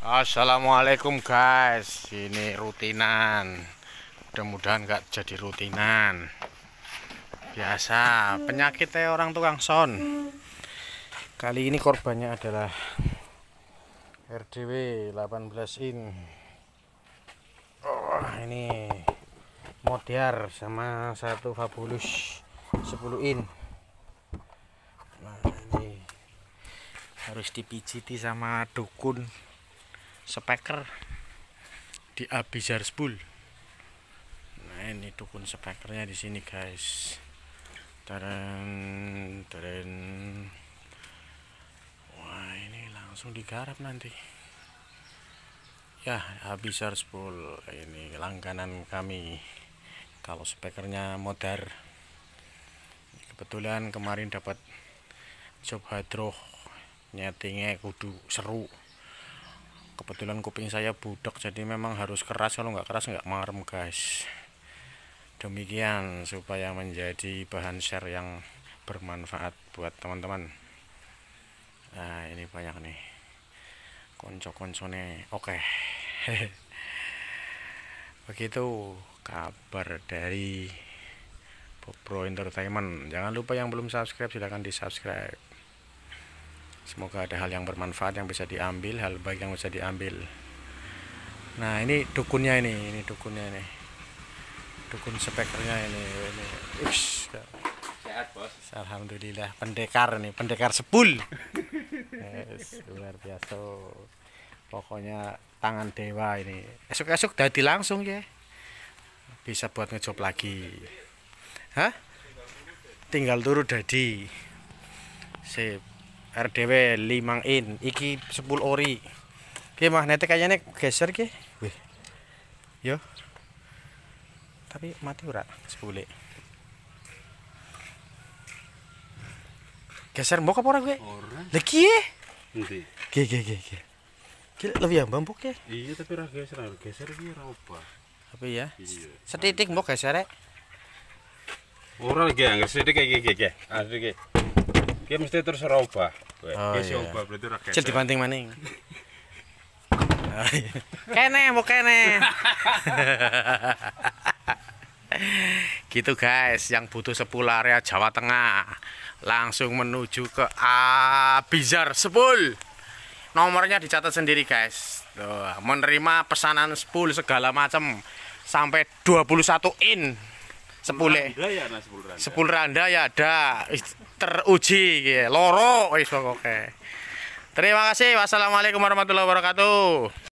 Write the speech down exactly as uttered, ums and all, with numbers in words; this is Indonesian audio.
Assalamualaikum guys, ini rutinan. Mudah-mudahan nggak jadi rutinan. Biasa penyakitnya orang tukang son. Kali ini korbannya adalah R D W delapan belas in. Oh, ini Modiar sama satu Fabulous sepuluh in. Nah, ini harus dipijiti sama dukun speaker di Abizar Spool. Nah, ini dukun speakernya di sini guys. Teren, teren. Wah, ini langsung digarap nanti. Ya, Abizar Spool ini langganan kami. Kalau speakernya Modar. Kebetulan kemarin dapat job hydro, nyetingnya kudu seru. Kebetulan kuping saya budak, jadi memang harus keras. Kalau nggak keras nggak marem guys. Demikian supaya menjadi bahan share yang bermanfaat buat teman-teman. Nah, ini banyak nih konco-koncone. Oke. Begitu kabar dari Bobro Entertainment. Jangan lupa yang belum subscribe silahkan di subscribe. Semoga ada hal yang bermanfaat yang bisa diambil, hal baik yang bisa diambil. Nah, ini dukunnya ini, ini dukunnya ini. Dukun speakernya ini, ini. Ush. Sehat, Bos. Alhamdulillah, pendekar nih, pendekar sepul. Yes, luar biasa. Pokoknya tangan dewa ini. Esok-esok dadi langsung ya. Bisa buat ngejob lagi. Hah? Tinggal turu dadi. Sip. R D W lima in, iki sepuluh ori. Oke mah nete kayaknya geser ke. Wih. Yo. Tapi mati ora sepuluh. Geser mbok apa ora gue? Ora. Lah kiye? Endi? Ge ge ge ge. Ki lebih ambang mbok ya. Iya, tapi ora geser, geser iki ora apa. Apa ya? Iya. Setitik mbok geser rek. Ora ge, angger sithik iki iki iki. Ah iki. Ki mesti terus ora obah. Oh, Wis iya. obah berarti ora geser. Cek dibanting maning. Kene mbok kene. Gitu guys, yang butuh sepul area Jawa Tengah langsung menuju ke Abizar Spool. Nomornya dicatat sendiri guys. Tuh, menerima pesanan spool segala macam sampai dua puluh satu in. Sepule. Sepul randa ya ada, teruji gitu. Loro wis pokoke. Terima kasih. Wassalamualaikum warahmatullahi wabarakatuh.